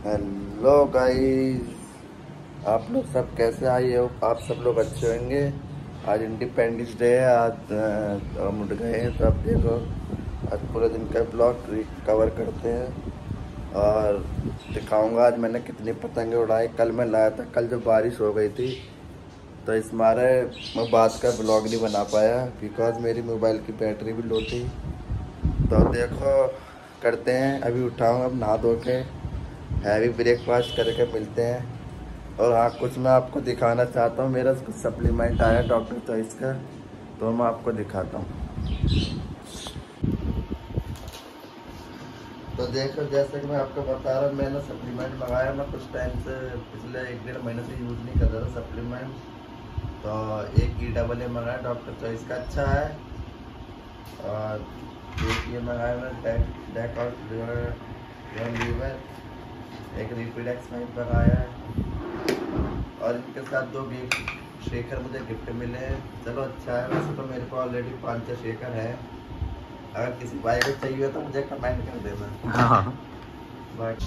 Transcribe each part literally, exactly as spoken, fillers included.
Hello guys, आप लोग सब कैसे आए हो? आप सब लोग अच्छे होंगे। आज इंडिपेंडेंस डे है। आज हम उठ गए हैं तो अब देखो आज पूरे दिन का ब्लॉग कवर करते हैं और दिखाऊंगा आज मैंने कितनी पतंगे उड़ाई। कल मैं लाया था, कल जो बारिश हो गई थी तो इस मारे मैं बात का ब्लॉग नहीं बना पाया बिकॉज मेरी मोबाइल की बैटरी भी लो थी। तो देखो करते हैं, अभी उठाऊंगा अब नहा धो के, हैवी ब्रेकफास्ट करके मिलते हैं। और हाँ, कुछ मैं आपको दिखाना चाहता हूँ। मेरा कुछ सप्लीमेंट आया डॉक्टर चॉइस का, तो मैं आपको दिखाता हूँ। तो देखो, जैसे कि मैं आपको बता रहा हूँ, मैंने सप्लीमेंट मंगाया। मैं कुछ टाइम से, पिछले एक डेढ़ महीने से यूज़ नहीं कर रहा था सप्लीमेंट। तो एक ई डबल ए मंगाया डॉक्टर चॉइस का, अच्छा है। और एक ये मंगाया मैंने डेक और लीवर, एक रिपीडेक्स फाइव मंगाया है। और इनके साथ दो गिफ्ट शेकर मुझे गिफ्ट मिले हैं। चलो अच्छा है। वैसे तो मेरे को ऑलरेडी पाँच छः शेकर है। अगर किसी भाई को चाहिए तो मुझे कमेंट कर देना। हाँ बट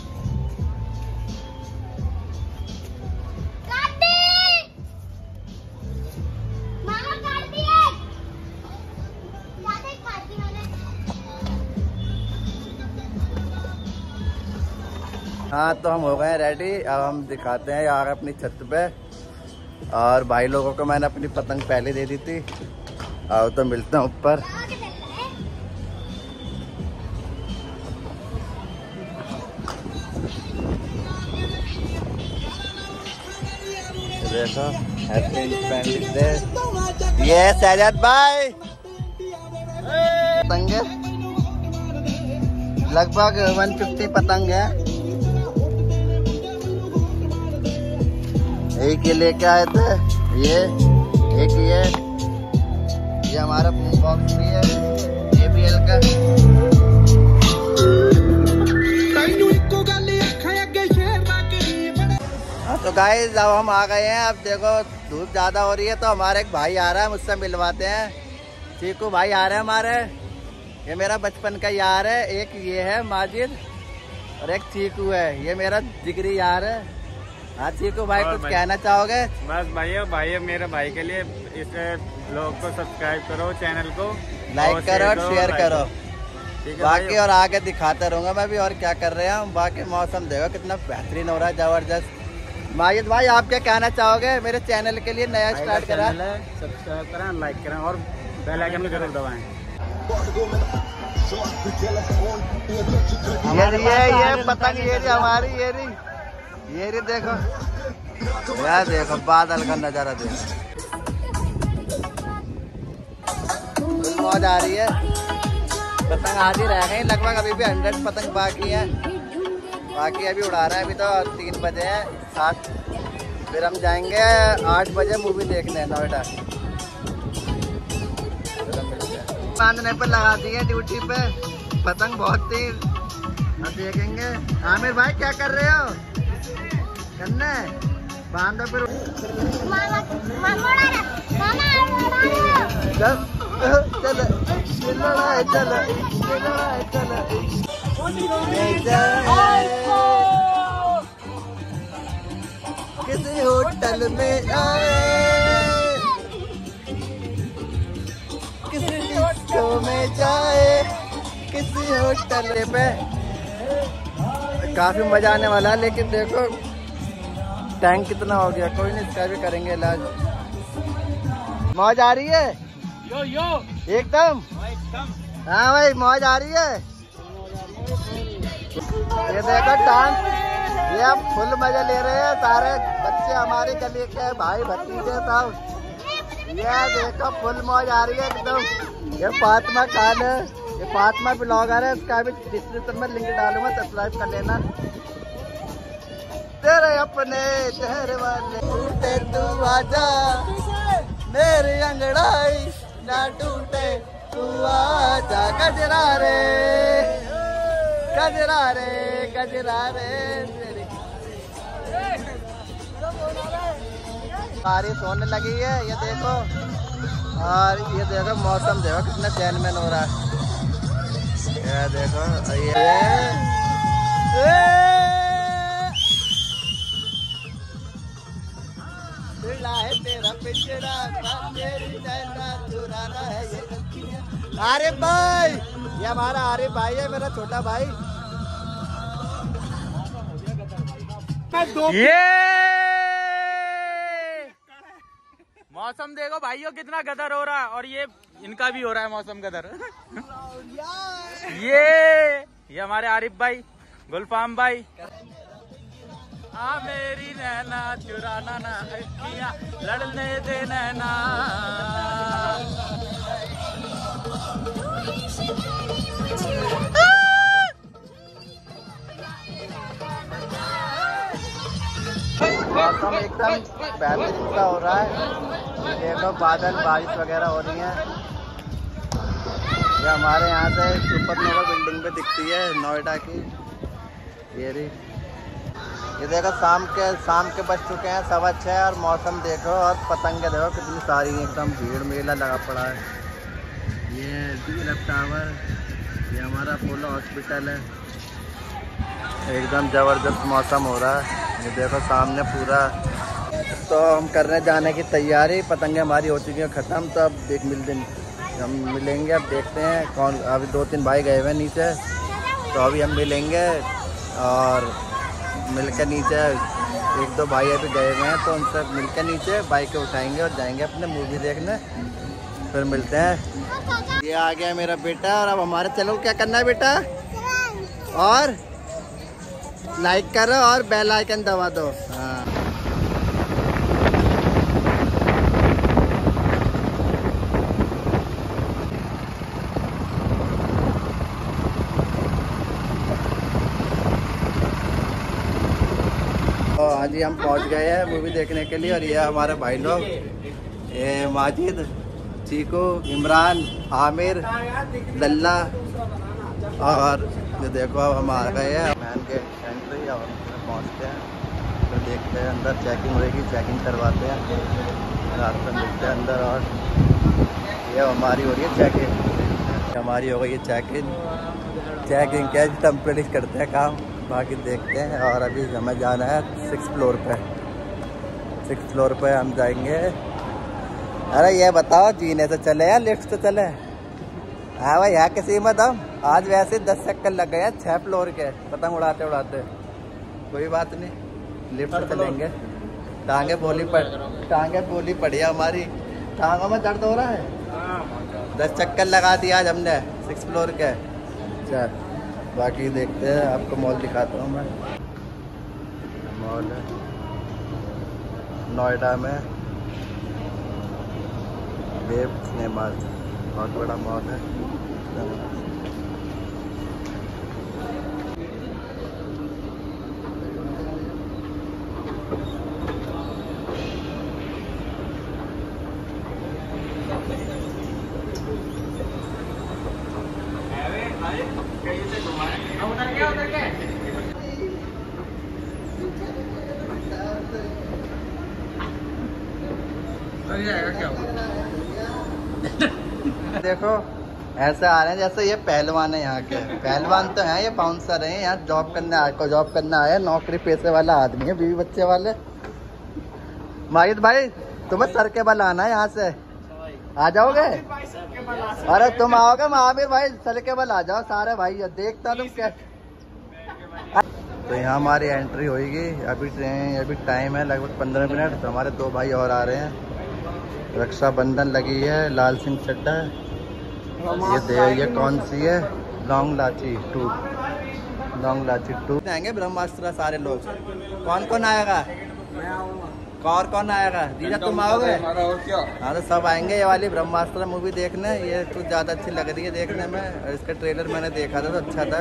हाँ, तो हम हो गए हैं रेडी। अब हम दिखाते हैं यार अपनी छत पे। और भाई लोगों को मैंने अपनी पतंग पहले दे दी थी। आओ तो मिलते हैं ऊपर। देखो हैप्पी इंडिपेंडेंस डे। ये सैयद भाई पतंग लगभग एक सौ पचास पतंग है। एक ये लेके आए थे, ये एक ये ये हमारा बॉक्स भी है ए बी एल का। हाँ तो गाइस, अब हम आ गए हैं। अब देखो धूप ज्यादा हो रही है तो हमारे एक भाई आ रहा है, मुझसे मिलवाते हैं। चीकू भाई आ रहे हैं हमारे। ये मेरा बचपन का यार है। एक ये है माजिद और एक चीकू है, ये मेरा जिगरी यार है। हाँ चीकू भाई, कुछ भाई कहना चाहोगे? बस भाई भाई मेरे भाई के लिए इस ब्लॉग को सब्सक्राइब करो, चैनल को लाइक करो और शेयर करो। बाकी और आगे दिखाता रहूंगा मैं भी और क्या कर रहे हैं। बाकी मौसम देखो कितना बेहतरीन हो रहा है, जबरदस्त। माजिद भाई, आप क्या कहना चाहोगे? मेरे चैनल के लिए नया स्टार्ट करा, सब्सक्राइब करें, लाइक करें और बेल आइकन भी जरूर दबाएं। ये ये पतंग ये हमारी ये रही ये रही देखो यार, देखो बादल का नजारा देखो, मौज आ रही है। पतंग आधी रह गई लगभग, अभी भी हंड्रेड पतंग बाकी है। बाकी अभी उड़ा रहे हैं। अभी तो तीन बजे है, सात फिर हम जाएंगे आठ बजे मूवी देखने नोएडा। बांधने पे लगा दी है ड्यूटी पे, पतंग बहुत थी। अब देखेंगे। आमिर भाई क्या कर रहे हो? करना बांधो फिर। चल चल किसी होटल में आए, किसी शो में जाए, किसी होटल पे। काफी मजा आने वाला है। लेकिन देखो टैंक कितना हो गया, कोई नहीं, इसका भी करेंगे इलाज। मौज आ रही है यो यो एकदम। हाँ भाई, मौज आ रही है। ये देखो डांस, ये अब फुल मजा ले रहे हैं सारे बच्चे हमारे गली के, भाई भतीजे सब। ये देखो फुल मौज आ रही है एकदम। ये फातिमा खान है, ये फातिमा ब्लॉगर है, इसका भी डिस्क्रिप्शन में लिंक डालूंगा, सब्सक्राइब कर लेना। तेरे अपने चेहरे वाले टूटे तू आजा, मेरी अंगड़ाई ना टूटे तू आजा। गजरा रे गजरा रे गजरा रे। बारिश होने लगी है, ये देखो। और ये देखो मौसम देखो कितना चैनमैन हो रहा है। ये देखो ये आरिफ भाई, ये हमारा आरिफ भाई है, मेरा छोटा भाई। ये मौसम देखो भाइयों कितना गदर हो रहा है, और ये इनका भी हो रहा है मौसम गदर। ये ये हमारे आरिफ भाई, गुलफाम भाई। आ मेरी नैना चुराना ना अखियां लड़ने दे नैना। मौसम एकदम बेहतरीन सा हो रहा है, देखो बादल बारिश वगैरह हो रही है। ये हमारे यहाँ से सुपरनोवा बिल्डिंग पे दिखती है नोएडा की। ये रही, ये देखो शाम के शाम के बज चुके हैं सवा छः, और मौसम देखो और पतंगे देखो कितनी सारी, एकदम भीड़ मेला लगा पड़ा है। ये डी टावर, ये हमारा अपोलो हॉस्पिटल है। एकदम ज़बरदस्त मौसम हो रहा है, ये देखो सामने पूरा। तो हम कर रहे हैं जाने की तैयारी, पतंगे हमारी हो चुकी हैं ख़त्म, तो अब देख मिल दिन हम मिलेंगे। अब देखते हैं कौन, अभी दो तीन भाई गए हुए नीचे, तो अभी हम मिलेंगे और मिलकर नीचे एक दो भाई अभी गए हुए हैं, तो उनसे मिलकर नीचे बाइकें उठाएंगे और जाएंगे अपने मूवी देखने। फिर मिलते हैं। ये आ गया मेरा बेटा, और अब हमारे चलो क्या करना है बेटा, और लाइक करो और बेल आइकन दबा दो। हाँ, तो आज ही हम पहुंच गए हैं मूवी देखने के लिए, और ये हमारे भाई लोग, ये माजिद, चीकू, इमरान, आमिर, लल्ला, और ये देखो अब हम आ गए हैं मैन के एंट्री, और पहुँचते हैं तो देखते हैं अंदर चेकिंग होगी, चेकिंग करवाते हैं, रात में मिलते हैं अंदर। और ये हमारी हो रही है चेकिंग, हमारी हो गई है चेकिंग। चेकिंग क्या कंप्लीट करते हैं काम, बाकी देखते हैं। और अभी हमें जाना है सिक्स फ्लोर पे, सिक्स फ्लोर पे हम जाएंगे। अरे ये बताओ जीने से चले या लिफ्ट से चले? हाँ भाई, यहाँ किसी मत हम आज वैसे दस चक्कर लग गए हैं छः फ्लोर के पतंग उड़ाते उड़ाते। कोई बात नहीं, लिफ्ट से चलेंगे। टांगे बोली पड़ टांगे बोली पड़ी है हमारी, टांगों में दर्द हो रहा है। दस चक्कर लगा दिया आज हमने सिक्स फ्लोर के। चल बाकी देखते हैं, आपको मॉल दिखाता हूँ मैं। मॉल है नोएडा में, वेब सिनेमा, बहुत बड़ा मॉल है। देखो ऐसे आ रहे हैं जैसे ये पहलवान है, यहाँ के पहलवान तो हैं, ये बाउंसर हैं, यहाँ जॉब करने आए को जॉब करने आए, नौकरी पेशे वाला आदमी है, बीवी बच्चे वाले। माहिद भाई तुम्हें सर के बल आना है, यहाँ से आ जाओगे? अरे तुम आओगे? आमिर भाई सर के बल आ जाओ सारे भाई, देखता तुम क्या। तो यहाँ हमारी एंट्री होगी, अभी ट्रेन अभी टाइम है लगभग पंद्रह मिनट। तो हमारे दो भाई और आ रहे हैं, रक्षाबंधन लगी है, लाल सिंह चड्डा। ये दे ये कौन सी है? लॉन्ग लाची टू, लॉन्ग लाची टू आएंगे ब्रह्मास्त्र सारे लोग। कौन कौन आएगा? और कौन आएगा? दीदा तुम आओगे? हाँ तो सब आएंगे ये वाली ब्रह्मास्त्र मूवी देखने। ये कुछ ज़्यादा अच्छी लग रही है देखने में, और इसका ट्रेलर मैंने देखा था तो अच्छा था।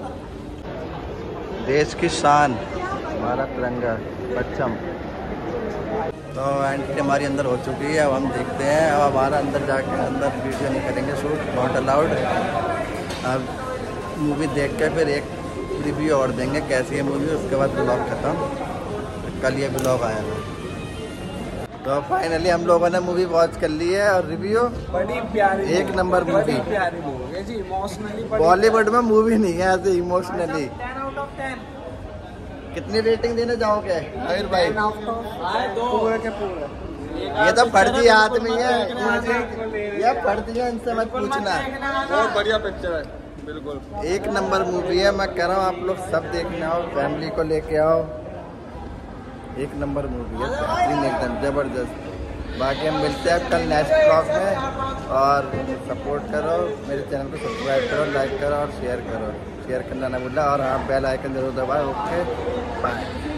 देश की शान हमारा तिरंगा परचम। तो एंट्री हमारी अंदर हो चुकी है, अब हम देखते हैं। अब हमारा अंदर जाके अंदर वीडियो नहीं करेंगे शूट, नॉट अलाउड। अब मूवी देख के फिर एक रिव्यू और देंगे कैसी है मूवी, उसके बाद ब्लॉग ख़त्म। कल ये ब्लॉग आएगा। तो फाइनली हम लोगों ने मूवी वॉच कर ली है, और रिव्यू बड़ी प्यारी, एक नंबर मूवी, प्यारी मूवी है जी। इमोशनली बॉलीवुड में मूवी नहीं है ऐसे emotionally. Ten out of ten. कितनी रेटिंग देने जाओगे आमिर भाई? पूरे के पूरे ये तो फर्जी आदमी है, ये फर्जी है, इनसे मत पूछना। बहुत बढ़िया पिक्चर है, बिल्कुल एक नंबर मूवी है। मैं कह रहा हूँ आप लोग सब देखने आओ, फैमिली को लेके आओ। एक नंबर मूवी है, बेहतरीन एकदम जबरदस्त। बाकी हम मिलते हैं कल नेक्स्ट ब्लॉग में, और सपोर्ट करो, मेरे चैनल को सब्सक्राइब करो, लाइक करो और शेयर करो। शेयर करना ना भूलना, और हाँ बेल आइकन जरूर दबाओ। Okay bye.